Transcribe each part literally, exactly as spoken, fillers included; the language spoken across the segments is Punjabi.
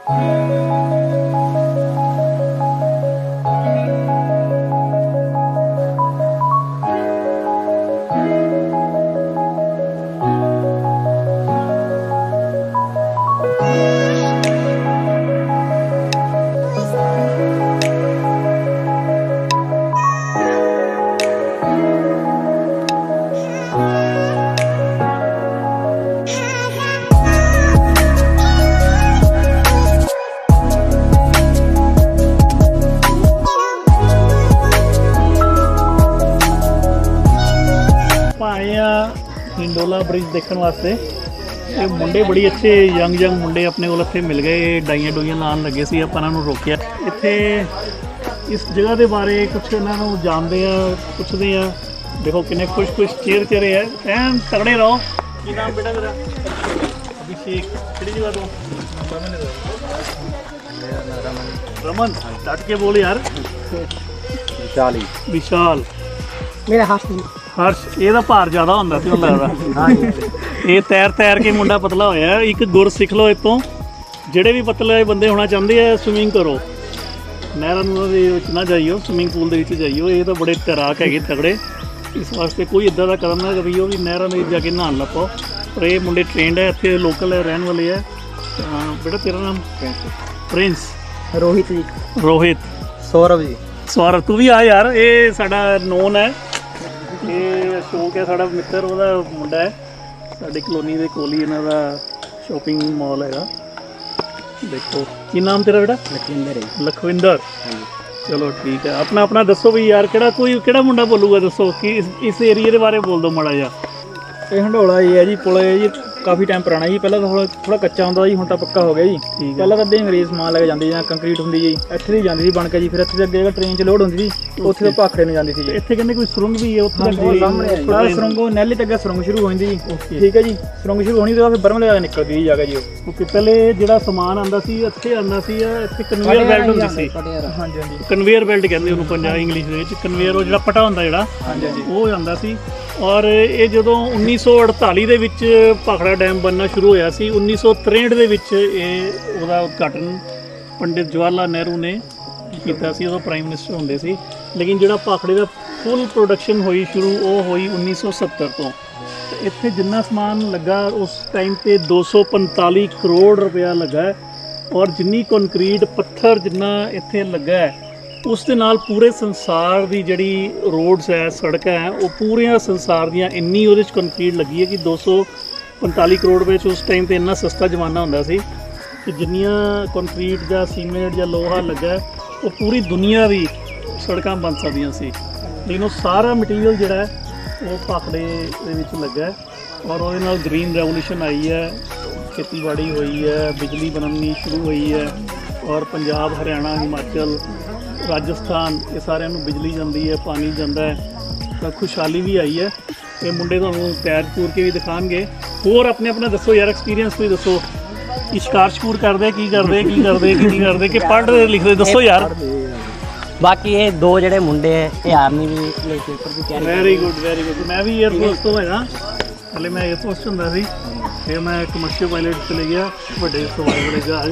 हिंडोला ब्रिज देखने वास्ते ये मुंडे बड़ी अच्छे यंग यंग मुंडे अपने को इत्थे मिल गए, डाइयां डुइयां लान लगे सी, आपां इन्हां नूं रोकिया। इत्थे इस जगह के बारे कुछ इन्हां नूं जानदे आ, पुछदे आ। देखो किन्ने खुश खुश चेहरे चेहरे है, ऐन तगड़े रहो। की नाम बेटा तेरा? अभिषेक। किहड़ी जगह तो? रमन। डट के बोल यार। विशाल। विशाल। मेरा हर्ष। हर्ष ਇਹਦਾ ਭਾਰ ਜ਼ਿਆਦਾ ਹੁੰਦਾ ਸੀ ਮੈਨੂੰ ਲੱਗਦਾ। ਇਹ ਤੈਰ ਤੈਰ ਕੇ ਮੁੰਡਾ ਪਤਲਾ ਹੋਇਆ। ਇੱਕ ਗੁਰ ਸਿੱਖ ਲਓ ਇਤੋਂ, ਜਿਹੜੇ ਵੀ ਪਤਲੇ ਬੰਦੇ ਹੋਣਾ ਚਾਹੁੰਦੇ ਆ ਸਵਿਮਿੰਗ ਕਰੋ, ਨਹਿਰਾਂ ਨੂੰ ਦੇ ਵਿੱਚ ਨਾ ਜਾਈਓ, ਸਵਿਮਿੰਗ ਪੂਲ ਦੇ ਵਿੱਚ ਜਾਈਓ। ਇਹ ਤਾਂ ਬੜੇ ਤੈਰਾਕ ਹੈਗੇ ਤਗੜੇ, ਇਸ ਵਾਸਤੇ ਕੋਈ ਇੱਦਾਂ ਦਾ ਕਦਮ ਨਾ ਕਰੀਓ ਵੀ ਨਹਿਰਾਂ ਦੇ ਵਿੱਚ ਜਾ ਕੇ ਨਹਾਉਣ ਲੱਪੋ। ਪਰ ਇਹ ਮੁੰਡੇ ਟ੍ਰੇਨਡ ਹੈ, ਇੱਥੇ ਲੋਕਲ ਹੈ, ਰਹਿਣ ਵਾਲੇ ਹੈ। ਬੇਟਾ ਤੇਰਾ ਨਾਮ? ਪ੍ਰਿੰਸ। ਰੋਹਿਤ ਜੀ। ਰੋਹਿਤ। ਸੌਰਵ ਜੀ। ਸੌਰਵ ਤੂੰ ਵੀ ਆ ਯਾਰ, ਇਹ ਸਾਡਾ ਨੋਨ ਹੈ। ਇਹ ਅਸ਼ੋਕ ਹੈ ਸਾਡਾ ਮਿੱਤਰ, ਉਹਦਾ ਮੁੰਡਾ ਹੈ। ਸਾਡੀ ਕਲੋਨੀ ਦੇ ਕੋਲ ਹੀ ਇਹਨਾਂ ਦਾ ਸ਼ੋਪਿੰਗ ਮਾਲ ਹੈਗਾ। ਦੇਖੋ ਕੀ ਨਾਮ ਤੇਰਾ ਬੇਟਾ? ਲਖਵਿੰਦਰ ਹੈ। ਲਖਵਿੰਦਰ। ਚਲੋ ਠੀਕ ਹੈ। ਆਪਣਾ ਆਪਣਾ ਦੱਸੋ ਵੀ ਯਾਰ, ਕਿਹੜਾ ਕੋਈ ਕਿਹੜਾ ਮੁੰਡਾ ਬੋਲੂਗਾ ਦੱਸੋ ਕਿ ਇਸ ਇਸ ਏਰੀਏ ਦੇ ਬਾਰੇ ਬੋਲ ਦਿਓ ਮਾੜਾ ਜਿਹਾ। ਇਹ ਹੰਡੋਲਾ ਜੀ ਹੈ ਜੀ, ਪੁਲ ਹੈ ਜੀ, ਕਾਫੀ ਟਾਈਮ ਪੁਰਾਣਾ ਜੀ। ਪਹਿਲਾਂ ਤਾਂ ਥੋੜਾ ਥੋੜਾ ਕੱਚਾ ਹੁੰਦਾ ਜੀ, ਹੁਣ ਤਾਂ ਪੱਕਾ ਹੋ ਗਿਆ ਜੀ। ਪਹਿਲਾਂ ਤਾਂ ਅੱਧੇ ਅੰਗਰੇਜ਼ ਸਮਾਨ ਲੈ ਕੇ ਜਾਂਦੇ ਜਾਂ ਕੰਕਰੀਟ ਹੁੰਦੀ ਜੀ, ਇੱਥੇ ਦੀ ਜਾਂਦੀ ਸੀ ਬਣ ਕੇ ਜੀ। ਫਿਰ ਇੱਥੇ ਅੱਗੇ ਟ੍ਰੇਨ 'ਚ ਲੋਡ ਹੁੰਦੀ ਸੀ, ਉੱਥੇ ਤੋਂ ਭਾਖੜੇ ਨੂੰ ਜਾਂਦੀ ਸੀ ਜੀ। ਇੱਥੇ ਕਹਿੰਦੇ ਕੋਈ ਸੁਰੰਗ ਵੀ ਹੈ ਉੱਥੇ ਸਾਹਮਣੇ ਸੁਰੰਗ, ਉਹ ਨੈਲੀ ਤੱਕ ਸੁਰੰਗ ਸ਼ੁਰੂ ਹੋ ਜਾਂਦੀ ਜੀ। ਠੀਕ ਹੈ ਜੀ, ਸੁਰੰਗ ਸ਼ੁਰੂ ਹੋਣੀ ਤੋਂ ਫਿਰ ਬਰਮਲੇ ਜਾ ਕੇ ਨਿਕਲਦੀ ਜੀ ਜਗ੍ਹਾ ਜੀ ਉਹ। ਓਕੇ। ਪਹਿਲੇ ਜਿਹੜਾ ਸਮਾਨ ਆਉਂਦਾ ਸੀ ਇੱਥੇ ਆਉਂਦਾ ਸੀ, ਇੱਥੇ ਕਨਵੇਅਰ ਬੈਲਟ ਹੁੰਦੀ ਸੀ। ਹਾਂਜੀ ਹਾਂਜੀ, ਕਨਵੇਅਰ ਬੈਲਟ ਕਹਿੰਦੇ ਉਹਨੂੰ ਪੰਜਾਬੀ ਇੰਗਲਿਸ਼ ਦੇ ਵਿੱਚ। ਕਨਵੇਅਰ ਉਹ ਜਿਹੜਾ ਪਟਾ ਹੁੰਦਾ ਜਿਹੜਾ, ਹਾਂਜੀ ਹਾਂਜੀ, ਉਹ ਆਉਂਦਾ ਸੀ। ਔਰ ਇਹ ਜਦੋਂ ਉੱਨੀ ਸੌ ਅੜਤਾਲੀ ਦੇ ਵਿੱਚ ਭਾਖੜਾ ਡੈਮ ਬਣਨਾ ਸ਼ੁਰੂ ਹੋਇਆ ਸੀ, ਉੱਨੀ ਸੌ ਤ੍ਰੇਹਠ ਦੇ ਵਿੱਚ ਇਹ ਉਹਦਾ ਉਦਘਾਟਨ ਪੰਡਿਤ ਜਵਾਹਰ ਲਾਲ ਨਹਿਰੂ ਨੇ ਕੀਤਾ ਸੀ, ਉਦੋਂ ਪ੍ਰਾਈਮ ਮਿਨਿਸਟਰ ਹੁੰਦੇ ਸੀ। ਲੇਕਿਨ ਜਿਹੜਾ ਭਾਖੜੇ ਦਾ ਫੁੱਲ ਪ੍ਰੋਡਕਸ਼ਨ ਹੋਈ ਸ਼ੁਰੂ, ਉਹ ਹੋਈ ਉੱਨੀ ਸੌ ਸੱਤਰ ਤੋਂ। ਇੱਥੇ ਜਿੰਨਾ ਸਮਾਨ ਲੱਗਾ ਉਸ ਟਾਈਮ 'ਤੇ ਦੋ ਸੌ ਪੰਤਾਲੀ ਕਰੋੜ ਰੁਪਇਆ ਲੱਗਾ। ਔਰ ਜਿੰਨੀ ਕੰਕਰੀਟ ਪੱਥਰ ਜਿੰਨਾ ਇੱਥੇ ਲੱਗਾ ਹੈ, ਉਸ ਦੇ ਨਾਲ ਪੂਰੇ ਸੰਸਾਰ ਦੀ ਜਿਹੜੀ ਰੋਡਸ ਹੈ, ਸੜਕਾਂ ਹੈ, ਉਹ ਪੂਰੀਆਂ ਸੰਸਾਰ ਦੀਆਂ ਇੰਨੀ ਉਹਦੇ 'ਚ ਕੰਕਰੀਟ ਲੱਗੀ ਹੈ ਕਿ ਦੋ ਸੌ ਪੰਤਾਲੀ ਕਰੋੜ ਵਿੱਚ ਉਸ ਟਾਈਮ 'ਤੇ ਇੰਨਾ ਸਸਤਾ ਜ਼ਮਾਨਾ ਹੁੰਦਾ ਸੀ ਕਿ ਜਿੰਨੀਆਂ ਕੰਕਰੀਟ ਜਾਂ ਸੀਮੈਂਟ ਜਾਂ ਲੋਹਾ ਲੱਗਾ, ਉਹ ਪੂਰੀ ਦੁਨੀਆ ਦੀ ਸੜਕਾਂ ਬਣ ਸਕਦੀਆਂ ਸੀ। ਲੇਕਿਨ ਉਹ ਸਾਰਾ ਮਟੀਰੀਅਲ ਜਿਹੜਾ ਹੈ ਉਹ ਭਾਖੜੇ ਦੇ ਵਿੱਚ ਲੱਗਾ ਔਰ ਉਹਦੇ ਨਾਲ ਗ੍ਰੀਨ ਰੈਵੋਲੂਸ਼ਨ ਆਈ ਹੈ, ਖੇਤੀਬਾੜੀ ਹੋਈ ਹੈ, ਬਿਜਲੀ ਬਣਨੀ ਸ਼ੁਰੂ ਹੋਈ ਹੈ। ਔਰ ਪੰਜਾਬ, ਹਰਿਆਣਾ, ਹਿਮਾਚਲ, ਰਾਜਸਥਾਨ, ਇਹ ਸਾਰਿਆਂ ਨੂੰ ਬਿਜਲੀ ਜਾਂਦੀ ਹੈ, ਪਾਣੀ ਜਾਂਦਾ ਹੈ, ਤਾਂ ਖੁਸ਼ਹਾਲੀ ਵੀ ਆਈ ਹੈ। ਇਹ ਮੁੰਡੇ ਤੁਹਾਨੂੰ ਤੈਰ ਤੂਰ ਕੇ ਵੀ ਦਿਖਾਣਗੇ। ਹੋਰ ਆਪਣੇ ਆਪਣਾ ਦੱਸੋ ਯਾਰ, ਐਕਸਪੀਰੀਅੰਸ ਕੋਈ ਦੱਸੋ। ਕੀ ਸ਼ਿਕਾਰ ਸ਼ਕੂਰ ਕਰਦੇ, ਕੀ ਕਰਦੇ ਕੀ ਕਰਦੇ ਕੀ ਨਹੀਂ ਕਰਦੇ, ਕਿ ਪੜ੍ਹਦੇ ਲਿਖਦੇ, ਦੱਸੋ ਯਾਰ। ਬਾਕੀ ਇਹ ਦੋ ਜਿਹੜੇ ਮੁੰਡੇ ਹੈ ਇਹ ਆਰਮੀ ਵੀ ਪੇਪਰ ਦੀ ਤਿਆਰੀ। Very good very good. ਮੈਂ ਵੀ ਏਅਰਫੋਰਸ ਤੋਂ ਹੈਗਾ, ਹਲੇ ਮੈਂ ਏਅਰਫੋਰਸ 'ਚ ਹੁੰਦਾ ਸੀ, ਫਿਰ ਮੈਂ ਕਮਰਸ਼ੀਅਲ ਪਾਇਲਟ ਚਲੇ ਗਿਆ, ਵੱਡੇ ਸਵਾਰੀ ਵਾਲੇ ਜਹਾਜ਼।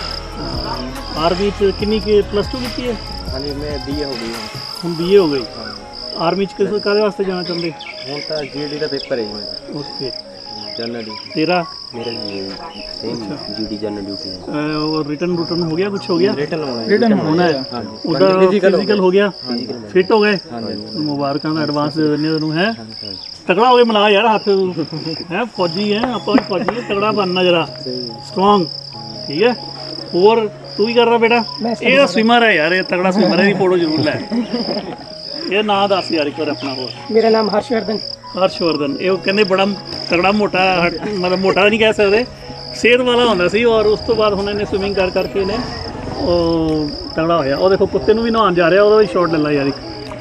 ਆਰਮੀ 'ਚ ਕਿੰਨੀ ਕਿ ਪਲੱਸ ਟੂ ਕੀਤੀ ਹੈ? ਹਾਂਜੀ ਮੈਂ ਬੀ ਏ ਹੋ ਗਈ ਹੁਣ ਬੀ ਏ ਹੋ ਗਈ। ਆਰਮੀ 'ਚ ਕਿਸ ਕਾਹਦੇ ਵਾਸਤੇ ਜਾਣਾ ਚਾਹੁੰਦੇ? ਹੁਣ ਤਾਂ ਜੀ ਡੀ ਦਾ ਪੇਪਰ ਹੈ ਜੀ ਮੇਰਾ। ਓਕੇ। ਜਨਰਲ ਡੀ। ਤੇਰਾ? ਮੇਰਾ ਸੇਮ ਜੀ ਡੀ ਜਨਰਲ ਡਿਊਟੀ ਹੈ। ਉਹ ਰਿਟਨ ਰੂਟਨ ਹੋ ਗਿਆ, ਕੁਛ ਹੋ ਗਿਆ? ਰਿਟਨ ਹੋਣਾ ਹੈ। ਰਿਟਨ ਹੋਣਾ ਹੈ। ਉਹਦਾ ਫਿਜ਼ੀਕਲ ਹੋ ਗਿਆ, ਫਿੱਟ ਹੋ ਗਏ। ਮੁਬਾਰਕਾਂ ਦਾ ਐਡਵਾਂਸ ਦੇ ਦਿੰਦੇ ਤੁਹਾਨੂੰ। ਹੈ ਤਕੜਾ ਹੋ ਕੇ ਮਿਲਾ ਯਾਰ ਹੱਥ, ਹੈ ਫੌਜੀ ਹੈ ਆਪਾਂ ਵੀ ਫੌਜੀ ਹੈ, ਤਕੜਾ ਬਣਨਾ ਜਰਾ, ਸਟਰੋਂਗ। ਠੀਕ ਹੈ। ਹੋਰ ਤੂੰ ਕੀ ਕਰ ਰਿਹਾ ਬੇਟਾ? ਇਹ ਸਵਿਮਰ ਹੈ ਯਾਰ, ਇਹ ਤਗੜਾ ਸਵਿਮਰ ਹੈ, ਇਹਦੀ ਫੋਟੋ ਜ਼ਰੂਰ ਲੈ। ਇਹ ਨਾਂ ਦੱਸ ਯਾਰ ਇੱਕ ਵਾਰ ਆਪਣਾ। ਹੋਰ? ਮੇਰਾ ਨਾਮ ਹਰਸ਼ਵਰਧਨ। ਹਰਸ਼ਵਰਧਨ। ਇਹ ਉਹ ਕਹਿੰਦੇ ਬੜਾ ਤਗੜਾ ਮੋਟਾ, ਮਤਲਬ ਮੋਟਾ ਨਹੀਂ ਕਹਿ ਸਕਦੇ, ਸਿਹਤ ਵਾਲਾ ਹੁੰਦਾ ਸੀ। ਔਰ ਉਸ ਤੋਂ ਬਾਅਦ ਹੁਣ ਇਹਨੇ ਸਵਿਮਿੰਗ ਕਰ ਕਰਕੇ ਇਹਨੇ ਉਹ ਤਗੜਾ ਹੋਇਆ। ਉਹ ਦੇਖੋ ਕੁੱਤੇ ਨੂੰ ਵੀ ਨਹਾਉਣ ਜਾ ਰਿਹਾ, ਉਹਦਾ ਵੀ ਸ਼ਾਟ ਲੈ ਲਾ ਯਾਰ ਇੱਕ।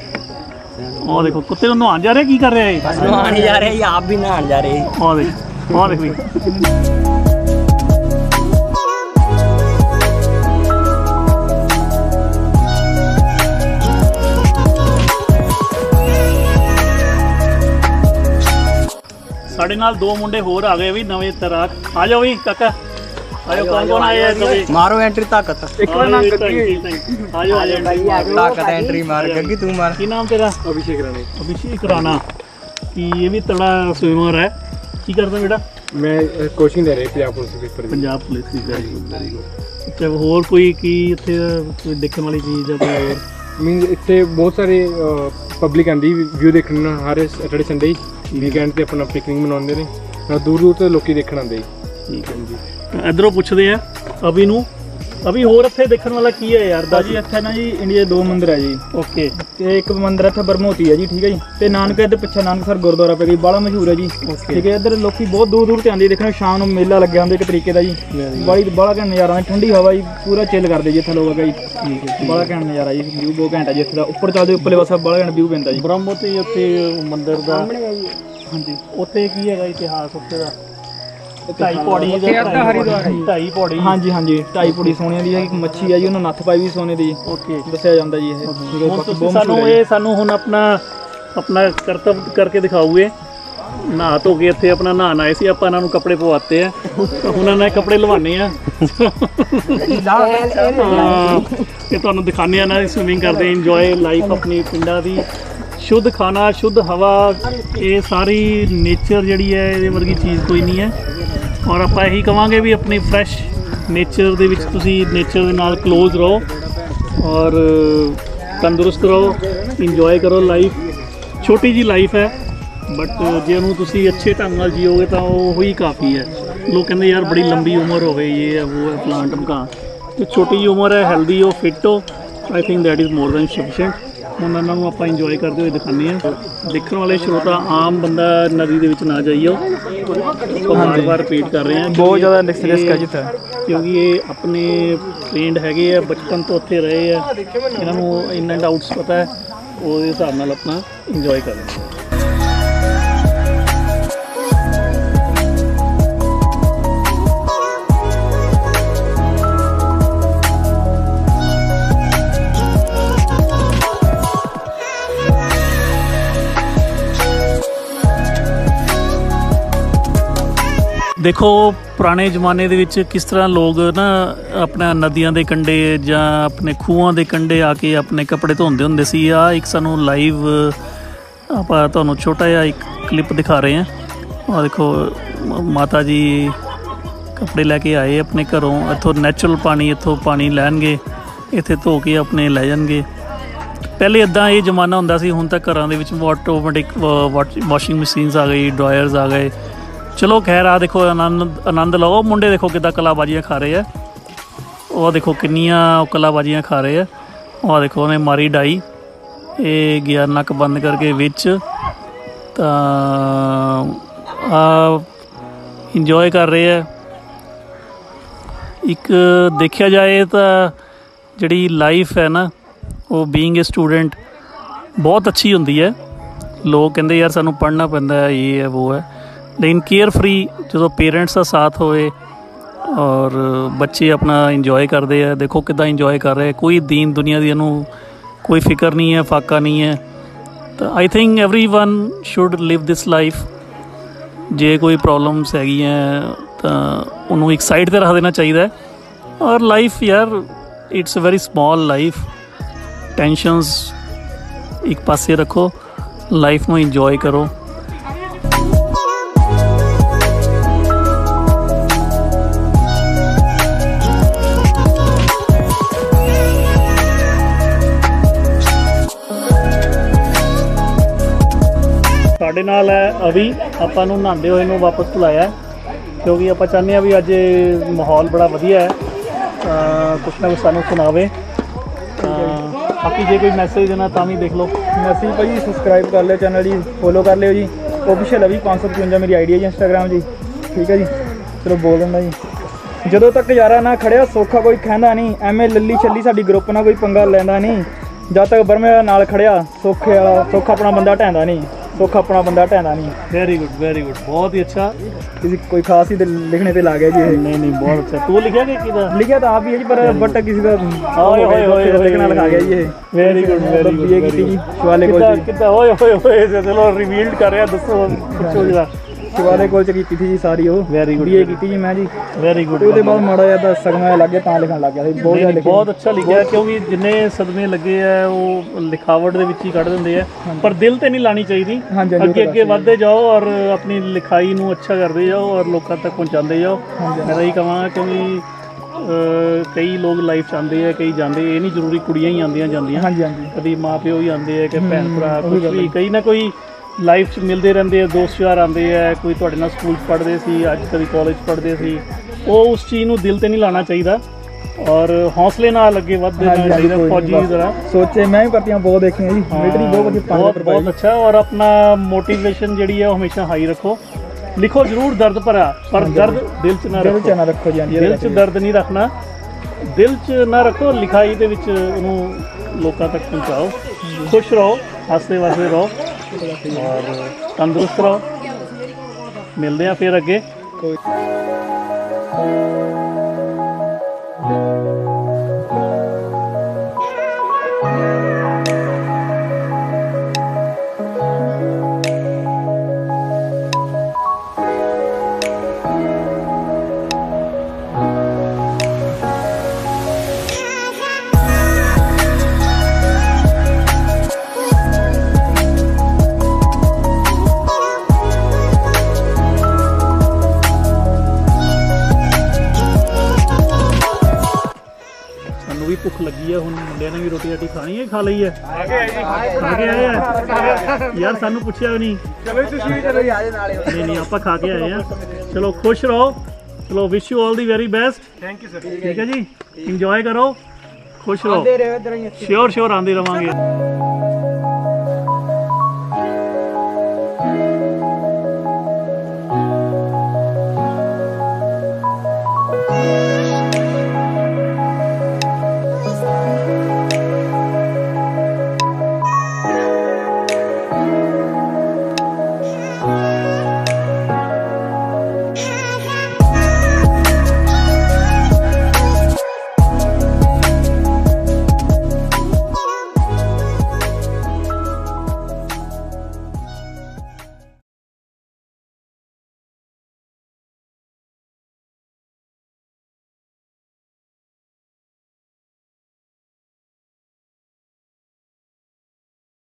ਉਹ ਦੇਖੋ ਕੁੱਤੇ ਨੂੰ ਨਹਾਉਣ ਜਾ ਰਿਹਾ, ਕੀ ਕਰ ਰਿਹਾ ਇਹ? ਨਹਾਉਣ ਜਾ ਰਿਹਾ ਜੀ, ਆਪ ਵੀ ਨਹਾਉਣ ਜਾ ਰਹੇ। ਉਹ ਦੇਖ, ਉਹ ਦੇਖ ਵੀ। ਸਾਡੇ ਨਾਲ ਦੋ ਮੁੰਡੇ ਹੋਰ ਆ ਗਏ ਵੀ, ਨਵੇਂ ਤੈਰਾਕ। ਆ ਜਾਓ ਵੀ ਕਾਕਾ, आयो कौन कौन आए हैं सभी? मारो एंट्री ताकत ਇੱਕ ਵਾਰ ਨਾਮ ਕੱਢੀ आजो आजो ताकत एंट्री मार गग्गी तू मार की नाम तेरा? ਅਭਿਸ਼ੇਕ ਰਾਣੇ अभिषेक राणा की ये भी तगड़ा स्विमर है की करता बेटा? ਮੈਂ ਕੋਚਿੰਗ ਲੈ ਰਿਹਾ ਪੰਜਾਬ ਪੁਲਿਸ ਪੇਪਰ ਦੀ पंजाब पुलिस की वैरी गुड वैरी गुड अच्छा होर कोई की इत्थे कोई देखने वाली चीज़ है कोई और? ਮੀਨ ਇੱਥੇ ਬਹੁਤ ਸਾਰੇ ਪਬਲਿਕ ਆਂਦੀ ਵਿਊ ਦੇਖਣ ਨੂੰ ਹਰ ਸੈਟਰਡੇ ਸੰਡੇ ਵੀਕਐਂਡ ਤੇ ਆਪਣਾ ਪਿਕਨਿਕ ਮਨਾਉਂਦੇ ਨੇ ਨਾਲ ਦੂਰ ਦੂਰ ਤੋਂ ਲੋਕੀ ਦੇਖਣ ਆਉਂਦੇ ठीक है जी इधरों पुछते हैं अभी नू अभी होर इत्थे देखने वाला की है यार? ਭਾਜੀ ਇੱਥੇ ਨਾ ਜੀ ਇੰਡੀਆ ਦੇ ਦੋ ਮੰਦਿਰ ਹੈ ਜੀ ओके ਤੇ ਇੱਕ ਮੰਦਿਰ ਇੱਥੇ ਬਰਮੋਤੀ ਹੈ ਜੀ ਠੀਕ ਹੈ ਜੀ ਤੇ ਨਾਨਕ ਦੇ ਪਿੱਛੇ ਨਾਨਕਸਰ ਗੁਰਦੁਆਰਾ ਪੈ ਗਈ ਬੜਾ ਮਸ਼ਹੂਰ ਹੈ ਜੀ ਠੀਕ ਹੈ ਇੱਧਰ ਲੋਕੀ ਬਹੁਤ ਦੂਰ ਦੂਰ ਤੇ ਆਉਂਦੇ ਦੇਖਣ ਸ਼ਾਮ ਨੂੰ ਮੇਲਾ ਲੱਗਿਆ ਹੁੰਦਾ ਇੱਕ ਤਰੀਕੇ ਦਾ ਜੀ ਬੜੀ ਬੜਾ ਘੈਂਟ ਨਜ਼ਾਰਾ ਹੈ ਠੰਡੀ ਹਵਾ ਜੀ ਪੂਰਾ ਚਿੱਲ ਕਰਦੇ ਜੀ ਇੱਥੇ ਲੋਕ ਆ ਜੀ ਠੀਕ ਹੈ ਬੜਾ ਘੈਂਟ ਨਜ਼ਾਰਾ ਜੀ ਵਿਊ ਬਹੁਤ ਘੈਂਟ ਹੈ ਜੀ ਇੱਥੇ ਦਾ ਉੱਪਰ ਚੱਲਦੇ ਉੱਪਰਲੇ ਪਾਸੇ ਬੜਾ ਘੈਂਟ ਵਿਊ ਪੈਂਦਾ ਜੀ ब्रह्मोती उत्थे मंदिर दा ਹਾਂਜੀ ਉੱਥੇ ਕੀ ਹੈਗਾ ਇਤਿਹਾਸ ਉੱਥੇ ਦਾ? ਢਾਈ ਪੌੜੀ ਦਾ ਢਾਈ ਪੌੜੀ ਹਾਂਜੀ ਹਾਂਜੀ ਢਾਈ ਪੌੜੀ ਸੋਨੇ ਦੀ ਹੈ ਇੱਕ ਮੱਛੀ ਹੈ ਜੀ ਉਹਨੂੰ ਨੱਥ ਪਾਈ ਵੀ ਸੋਨੇ ਦੀ ਓਕੇ ਦੱਸਿਆ ਜਾਂਦਾ ਜੀ ਇਹ ਠੀਕ ਹੈ ਹੁਣ ਬਾਕੀ ਤੁਸੀਂ ਬਹੁਤ ਸਾਨੂੰ ਮਸ਼ਹੂਰ ਹੈ ਇਹ ਸਾਨੂੰ ਹੁਣ ਆਪਣਾ ਆਪਣਾ ਕਰਤੱਵ ਕਰਕੇ ਦਿਖਾਓਗੇ ਨਹਾ ਧੋ ਕੇ ਇੱਥੇ ਆਪਣਾ ਨਹਾਣ ਆਏ ਸੀ ਆਪਾਂ ਇਹਨਾਂ ਨੂੰ ਕੱਪੜੇ ਪਵਾਤੇ ਆ ਤਾਂ ਹੁਣ ਇਹਨਾਂ ਕੱਪੜੇ ਲਵਾਣੇ ਆ ਇਹ ਤੁਹਾਨੂੰ ਦਿਖਾਣੇ ਆ ਨਾ ਸਵਿਮਿੰਗ ਕਰਦੇ ਇੰਜੋਏ ਲਾਈਫ ਆਪਣੀ ਪਿੰਡਾਂ ਦੀ ਸ਼ੁੱਧ ਖਾਣਾ ਸ਼ੁੱਧ ਹਵਾ ਇਹ ਸਾਰੀ ਨੇਚਰ ਜਿਹੜੀ ਹੈ ਇਹਦੇ ਵਰਗੀ ਚੀਜ਼ ਕੋਈ ਨਹੀਂ ਹੈ ਔਰ ਆਪਾਂ ਇਹੀ ਕਵਾਂਗੇ ਵੀ ਆਪਣੀ ਫਰੈਸ਼ ਨੇਚਰ ਦੇ ਵਿੱਚ ਤੁਸੀਂ ਨੇਚਰ ਦੇ ਨਾਲ ਕਲੋਜ਼ ਰਹੋ ਔਰ ਤੰਦਰੁਸਤ ਰਹੋ ਇੰਜੋਏ ਕਰੋ ਲਾਈਫ ਛੋਟੀ ਜੀ ਲਾਈਫ ਹੈ ਬਟ ਜੇ ਉਹਨੂੰ ਤੁਸੀਂ ਅੱਛੇ ਢੰਗ ਨਾਲ ਜੀਓਗੇ ਤਾਂ ਉਹ ਹੀ ਕਾਫੀ ਹੈ ਲੋਕ ਕਹਿੰਦੇ ਯਾਰ ਬੜੀ ਲੰਬੀ ਉਮਰ ਹੋਵੇ ਇਹ ਹੈ ਉਹ ਹੈ ਪਲਾਂਟ ਮਕਾਨ ਤੇ ਛੋਟੀ ਜੀ ਉਮਰ ਹੈ ਹੈਲਦੀ ਹੋ ਫਿੱਟ ਹੋ I think that is more than sufficient ਹੁਣ ਇਹਨਾਂ ਨੂੰ ਆਪਾਂ ਇੰਜੋਏ ਕਰਦੇ ਹੋਏ ਦਿਖਾਉਂਦੇ ਹਾਂ ਦੇਖਣ ਵਾਲੇ ਸਰੋਤਾ ਆਮ ਬੰਦਾ ਨਦੀ ਦੇ ਵਿੱਚ ਨਾ ਜਾਈਓ ਬਾਰ ਬਾਰ ਰਿਪੀਟ ਕਰ ਰਹੇ ਹਾਂ ਬਹੁਤ ਜ਼ਿਆਦਾ ਰਿਸਕ ਹੈ ਜਿੱਥੇ ਕਿਉਂਕਿ ਇਹ ਆਪਣੇ ਟ੍ਰੇਨਡ ਹੈਗੇ ਆ ਬਚਪਨ ਤੋਂ ਉੱਥੇ ਰਹੇ ਆ ਇਹਨਾਂ ਨੂੰ ਇਨ ਐਂਡ ਆਊਟਸ ਪਤਾ ਹੈ ਉਹਦੇ ਹਿਸਾਬ ਨਾਲ ਆਪਣਾ ਇੰਜੋਏ ਕਰਦੇ ਦੇਖੋ ਪੁਰਾਣੇ ਜ਼ਮਾਨੇ ਦੇ ਵਿੱਚ ਕਿਸ ਤਰ੍ਹਾਂ ਲੋਕ ਨਾ ਆਪਣਾ ਨਦੀਆਂ ਦੇ ਕੰਢੇ ਜਾਂ ਆਪਣੇ ਖੂਹਾਂ ਦੇ ਕੰਢੇ ਆ ਕੇ ਆਪਣੇ ਕੱਪੜੇ ਧੋਂਦੇ ਹੁੰਦੇ ਸੀ ਆ ਇੱਕ ਸਾਨੂੰ ਲਾਈਵ ਆਪਾਂ ਤੁਹਾਨੂੰ ਛੋਟਾ ਜਿਹਾ ਇੱਕ ਕਲਿੱਪ ਦਿਖਾ ਰਹੇ ਹਾਂ ਆ ਦੇਖੋ ਮਾਤਾ ਜੀ ਕੱਪੜੇ ਲੈ ਕੇ ਆਏ ਆਪਣੇ ਘਰੋਂ ਇੱਥੋਂ ਨੈਚੁਰਲ ਪਾਣੀ ਇੱਥੋਂ ਪਾਣੀ ਲੈਣਗੇ ਇੱਥੇ ਧੋ ਕੇ ਆਪਣੇ ਲੈ ਜਾਣਗੇ ਪਹਿਲੇ ਇੱਦਾਂ ਇਹ ਜ਼ਮਾਨਾ ਹੁੰਦਾ ਸੀ ਹੁਣ ਤਾਂ ਘਰਾਂ ਦੇ ਵਿੱਚ ਆਟੋਮੈਟਿਕ ਵਾਸ਼ਿੰਗ ਮਸ਼ੀਨਸ ਆ ਗਈ ਡਰਾਇਰਸ ਆ ਗਏ ਚਲੋ ਖੈਰ ਆ ਦੇਖੋ ਆਨੰਦ ਆਨੰਦ ਲਓ ਮੁੰਡੇ ਦੇਖੋ ਕਿੱਦਾਂ ਕਲਾਬਾਜ਼ੀਆਂ ਖਾ ਰਹੇ ਆ ਉਹ ਦੇਖੋ ਕਿੰਨੀਆਂ ਕਲਾਬਾਜ਼ੀਆਂ ਖਾ ਰਹੇ ਆ ਉਹ ਦੇਖੋ ਉਹਨੇ ਮਾਰੀ ਡਾਈ ਇਹ ਗਿਆ ਨੱਕ ਬੰਦ ਕਰਕੇ ਵਿੱਚ ਤਾਂ ਆ ਇੰਜੋਏ ਕਰ ਰਹੇ ਆ ਇੱਕ ਦੇਖਿਆ ਜਾਏ ਤਾਂ ਜਿਹੜੀ ਲਾਈਫ ਹੈ ਨਾ ਉਹ ਬੀਇੰਗ ਏ ਸਟੂਡੈਂਟ ਬਹੁਤ ਅੱਛੀ ਹੁੰਦੀ ਹੈ ਲੋਕ ਕਹਿੰਦੇ ਯਾਰ ਸਾਨੂੰ ਪੜ੍ਹਨਾ ਪੈਂਦਾ ਹੈ ਇਹ ਹੈ ਉਹ ਹੈ ਲੇਕਿਨ ਕੇਅਰ ਫਰੀ ਜਦੋਂ ਪੇਰੈਂਟਸ ਦਾ ਸਾਥ ਹੋਵੇ ਔਰ ਬੱਚੇ ਆਪਣਾ ਇੰਜੋਏ ਕਰਦੇ ਆ ਦੇਖੋ ਕਿੱਦਾਂ ਇੰਜੋਏ ਕਰ ਰਹੇ ਕੋਈ ਦੀਨ ਦੁਨੀਆ ਦੀ ਇਹਨੂੰ ਕੋਈ ਫਿਕਰ ਨਹੀਂ ਹੈ ਫਾਕਾ ਨਹੀਂ ਹੈ ਤਾਂ I think everyone should live this life ਜੇ ਕੋਈ ਪ੍ਰੋਬਲਮਸ ਹੈਗੀਆਂ ਤਾਂ ਉਹਨੂੰ ਇੱਕ ਸਾਈਡ 'ਤੇ ਰੱਖ ਦੇਣਾ ਚਾਹੀਦਾ ਹੈ ਔਰ ਲਾਈਫ ਯਾਰ it's a very small life tensions ਇੱਕ ਪਾਸੇ ਰੱਖੋ ਲਾਈਫ ਨੂੰ ਇੰਜੋਏ ਕਰੋ ਸਾਡੇ ਨਾਲ ਹੈ ਅਵੀ ਆਪਾਂ ਨੂੰ ਨਹਾਉਂਦੇ ਹੋਏ ਨੂੰ ਵਾਪਸ ਬੁਲਾਇਆ ਕਿਉਂਕਿ ਆਪਾਂ ਚਾਹੁੰਦੇ ਹਾਂ ਵੀ ਅੱਜ ਮਾਹੌਲ ਬੜਾ ਵਧੀਆ ਹੈ ਕੁਛ ਨਾ ਕੁਛ ਸਾਨੂੰ ਸੁਣਾਵੇ ਬਾਕੀ ਜੇ ਕੋਈ ਮੈਸੇਜ ਦੇਣਾ ਤਾਂ ਵੀ ਦੇਖ ਲਓ ਮੈਸੇਜ ਭਾਜੀ ਸਬਸਕ੍ਰਾਈਬ ਕਰ ਲਿਓ ਚੈਨਲ ਜੀ ਫੋਲੋ ਕਰ ਲਿਓ ਜੀ ਓਫੀਸ਼ੀਅਲ ਅਵੀ ਪੰਜ ਸੌ ਪਚਵੰਜਾ ਮੇਰੀ ਆਈਡੀ ਹੈ ਜੀ ਇੰਸਟਾਗ੍ਰਾਮ ਜੀ ਠੀਕ ਹੈ ਜੀ ਚਲੋ ਬੋਲ ਦਿੰਦਾ ਜੀ ਜਦੋਂ ਤੱਕ ਯਾਰਾ ਨਾ ਖੜਿਆ ਸੌਖਾ ਕੋਈ ਕਹਿੰਦਾ ਨਹੀਂ ਐਵੇਂ ਲੱਲੀ ਛੱਲੀ ਸਾਡੀ ਗਰੁੱਪ ਨਾਲ ਕੋਈ ਪੰਗਾ ਲੈਂਦਾ ਨਹੀਂ ਜਦ ਤੱਕ ਬਰਮੇ ਨਾਲ ਖੜਿਆ ਸੌਖੇ ਵਾਲਾ ਸੌਖਾ ਆਪਣਾ ਬੰਦਾ ਢਹਿੰਦਾ ਨਹੀਂ ਸੌਖਾ ਆਪਣਾ ਬੰਦਾ ਢਹਿੰਦਾ ਨਹੀਂ ਵੈਰੀ ਗੁੱਡ ਵੈਰੀ ਗੁੱਡ ਬਹੁਤ ਹੀ ਅੱਛਾ ਕਿਸੇ ਕੋਈ ਖਾਸ ਹੀ ਲਿਖਣੇ ਤੇ ਲਾ ਗਿਆ ਜੀ ਇਹ ਨਹੀਂ ਨਹੀਂ ਬਹੁਤ ਅੱਛਾ ਤੂੰ ਲਿਖਿਆ ਕਿ ਕਿਹਦਾ ਲਿਖਿਆ ਤਾਂ ਆਪ ਹੀ ਹੈ ਜੀ ਪਰ ਬਟ ਕਿਸੇ ਦਾ ਓਏ ਹੋਏ ਹੋਏ ਲਿਖਣਾ ਲਿਖਾ ਗਿਆ ਜੀ ਇਹ ਵੈਰੀ ਗੁੱਡ ਵੈਰੀ ਗੁੱਡ ਕੀਤੀ ਜੀ ਸ਼ਵਾਲੇ ਕੋਲ ਜੀ ਕਿੱਦਾਂ ਓਏ ਹੋਏ ਹੋਏ ਚਲੋ ਰਿਵੀਲਡ ਕਰ ਰਿਹਾ ਦੱਸੋ ਪੁੱਛੋ ਜਰਾ ਸ਼ਿਵਾਲੇ ਕਾਲਜ ਕੀਤੀ ਸੀ ਜੀ ਸਾਰੀ ਉਹ ਵੈਰੀ ਗੁੱਡ ਬੀਏ ਕੀਤੀ ਜੀ ਮੈਂ ਜੀ ਵੈਰੀ ਗੁੱਡ ਤੇ ਉਹਦੇ ਬਾਅਦ ਮਾੜਾ ਜਿਹਾ ਤਾਂ ਸਗਮਾ ਲੱਗ ਗਿਆ ਤਾਂ ਲਿਖਣ ਲੱਗ ਗਿਆ ਸੀ ਬਹੁਤ ਜ਼ਿਆਦਾ ਲਿਖਿਆ ਬਹੁਤ ਅੱਛਾ ਲਿਖਿਆ ਕਿਉਂਕਿ ਜਿੰਨੇ ਸਦਮੇ ਲੱਗੇ ਆ ਉਹ ਲਿਖਾਵਟ ਦੇ ਵਿੱਚ ਹੀ ਕੱਢ ਦਿੰਦੇ ਆ ਪਰ ਦਿਲ ਤੇ ਨਹੀਂ ਲਾਣੀ ਚਾਹੀਦੀ ਹਾਂਜੀ, ਹਾਂਜੀ, ਅੱਗੇ ਅੱਗੇ ਵਧਦੇ ਜਾਓ ਔਰ ਆਪਣੀ ਲਿਖਾਈ ਨੂੰ ਅੱਛਾ ਕਰਦੇ ਜਾਓ ਔਰ ਲੋਕਾਂ ਤੱਕ ਪਹੁੰਚਾਉਂਦੇ ਜਾਓ ਮੈਂ ਤਾਂ ਇਹੀ ਕਹਾਂਗਾ ਕਿਉਂਕਿ ਅਹ, ਕਈ ਲੋਕ ਲਾਈਫ 'ਚ ਆਉਂਦੇ ਆ ਕਈ ਜਾਂਦੇ ਇਹ ਨਹੀਂ ਜ਼ਰੂਰੀ ਕੁੜੀਆਂ ਹੀ ਆਉਂਦੀਆਂ ਜਾਂਦੀਆਂ ਹਾਂਜੀ ਹਾਂਜੀ ਕਦੀ ਮਾਂ ਪਿਓ ਹੀ ਆਉਂਦੇ ਆ ਕਿ ਭੈਣ ਭਰਾ ਕੁਝ ਵੀ ਕਈ ਨਾ ਕੋਈ ਲਾਈਫ 'ਚ ਮਿਲਦੇ ਰਹਿੰਦੇ ਆ ਦੋਸਤ ਯਾਰ ਆਉਂਦੇ ਆ ਕੋਈ ਤੁਹਾਡੇ ਨਾਲ ਸਕੂਲ 'ਚ ਪੜ੍ਹਦੇ ਸੀ ਅੱਜ ਕਦੀ ਕਾਲਜ ਪੜ੍ਹਦੇ ਸੀ ਉਹ ਉਸ ਚੀਜ਼ ਨੂੰ ਦਿਲ ਤੇ ਨਹੀਂ ਲਾਣਾ ਚਾਹੀਦਾ ਔਰ ਹੌਸਲੇ ਨਾਲ ਅੱਗੇ ਵੱਧਦੇ ਜਾਣਾ ਚਾਹੀਦਾ ਫੌਜੀ ਦੀ ਤਰ੍ਹਾਂ ਸੋਚੇ ਮੈਂ ਵੀ ਭਰਤੀਆਂ ਬਹੁਤ ਦੇਖੀਆਂ ਜੀ ਮਿਲਟਰੀ ਬਹੁਤ ਵਧੀਆ ਬਹੁਤ ਬਹੁਤ ਅੱਛਾ ਔਰ ਆਪਣਾ ਮੋਟੀਵੇਸ਼ਨ ਜਿਹੜੀ ਹੈ ਉਹ ਹਮੇਸ਼ਾ ਹਾਈ ਰੱਖੋ ਲਿਖੋ ਜ਼ਰੂਰ ਦਰਦ ਭਰਾ ਪਰ ਦਰਦ ਦਿਲ 'ਚ ਨਾ ਦਿਲ ਰੱਖੋ ਚ ਨਾ ਰੱਖੋ ਜੀ ਹਾਂਜੀ ਦਿਲ 'ਚ ਦਰਦ ਨਹੀਂ ਰੱਖਣਾ ਦਿਲ 'ਚ ਨਾ ਰੱਖੋ ਲਿਖਾਈ ਦੇ ਵਿੱਚ ਉਹਨੂੰ ਲੋਕਾਂ ਤੱਕ ਪਹੁੰਚਾਓ ਖੁਸ਼ ਰਹੋ ਹੱਸਦੇ ਵਸਦੇ ਰਹੋ ਔਰ ਤੰਦਰੁਸਤ ਰਹੋ ਮਿਲਦੇ ਆ ਫਿਰ ਅੱਗੇ ਕੋਈ ਵੀ ਭੁੱਖ ਲੱਗੀ ਆ ਹੁਣ ਮੁੰਡਿਆਂ ਨੇ ਵੀ ਰੋਟੀ ਰਾਟੀ ਖਾਣੀ ਹੈ ਖਾ ਲਈ ਹੈ ਆ ਗਏ ਜੀ ਖਾ ਕੇ ਆਏ ਆ ਯਾਰ ਸਾਨੂੰ ਪੁੱਛਿਆ ਵੀ ਨਹੀਂ ਚਲੋ ਤੁਸੀਂ ਵੀ ਚਲੋ ਆ ਜੇ ਨਾਲੇ ਨਹੀਂ ਨਹੀਂ ਆਪਾਂ ਖਾ ਕੇ ਆਏ ਆ ਚਲੋ ਖੁਸ਼ ਰਹੋ ਚਲੋ wish you all the very best thank you sir ਠੀਕ ਹੈ ਜੀ ਇੰਜੋਏ ਕਰੋ ਖੁਸ਼ ਰਹੋ ਸ਼ੋਰ ਸ਼ੋਰ ਆਂਦੇ ਰਵਾਂਗੇ Thank you.